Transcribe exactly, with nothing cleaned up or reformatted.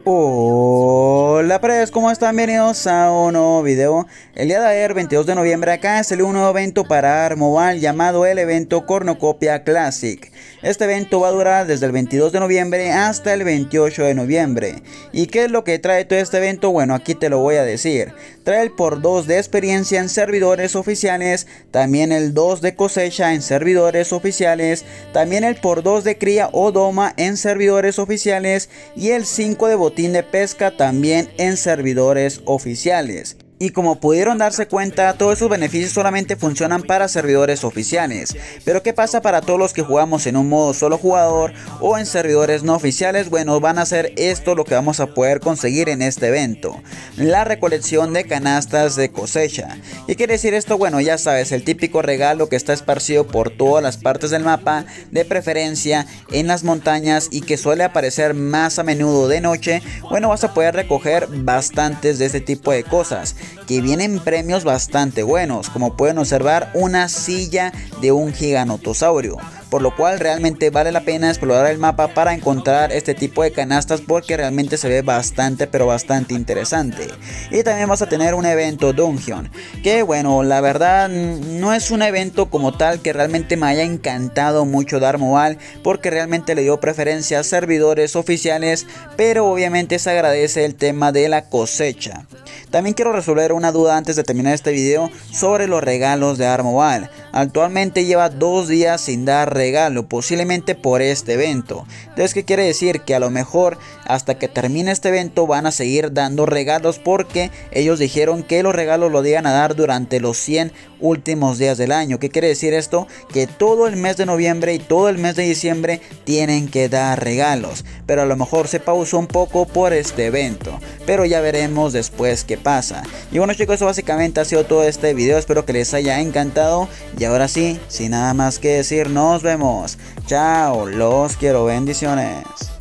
Hola pres, ¿cómo están? Bienvenidos a un nuevo video. El día de ayer, veintidós de noviembre, acá salió un nuevo evento para Armobile llamado el evento Cornucopia Classic. Este evento va a durar desde el veintidós de noviembre hasta el veintiocho de noviembre. ¿Y qué es lo que trae todo este evento? Bueno, aquí te lo voy a decir. Trae el por dos de experiencia en servidores oficiales, también el dos de cosecha en servidores oficiales, también el por dos de cría o doma en servidores oficiales y el cinco de botín de pesca también en servidores oficiales. Y como pudieron darse cuenta, todos esos beneficios solamente funcionan para servidores oficiales. Pero ¿qué pasa para todos los que jugamos en un modo solo jugador o en servidores no oficiales? Bueno, van a hacer esto lo que vamos a poder conseguir en este evento: la recolección de canastas de cosecha. ¿Qué quiere decir esto? Bueno, ya sabes, el típico regalo que está esparcido por todas las partes del mapa, de preferencia en las montañas, y que suele aparecer más a menudo de noche. Bueno, vas a poder recoger bastantes de este tipo de cosas, que vienen premios bastante buenos, como pueden observar una silla de un giganotosaurio, por lo cual realmente vale la pena explorar el mapa para encontrar este tipo de canastas, porque realmente se ve bastante pero bastante interesante. Y también vas a tener un evento Dungeon, que bueno, la verdad no es un evento como tal que realmente me haya encantado mucho de Armobile, porque realmente le dio preferencia a servidores oficiales, pero obviamente se agradece el tema de la cosecha. También quiero resolver una duda antes de terminar este video sobre los regalos de Armobile. Actualmente lleva dos días sin dar regalo, posiblemente por este evento. Entonces, ¿qué quiere decir? Que a lo mejor hasta que termine este evento van a seguir dando regalos, porque ellos dijeron que los regalos los iban a dar durante los cien últimos días del año. ¿Qué quiere decir esto? Que todo el mes de noviembre y todo el mes de diciembre tienen que dar regalos, pero a lo mejor se pausó un poco por este evento, pero ya veremos después qué pasa. Y bueno chicos, eso básicamente ha sido todo este video. Espero que les haya encantado, y ahora sí, sin nada más que decir, nos vemos. Chao, los quiero, bendiciones.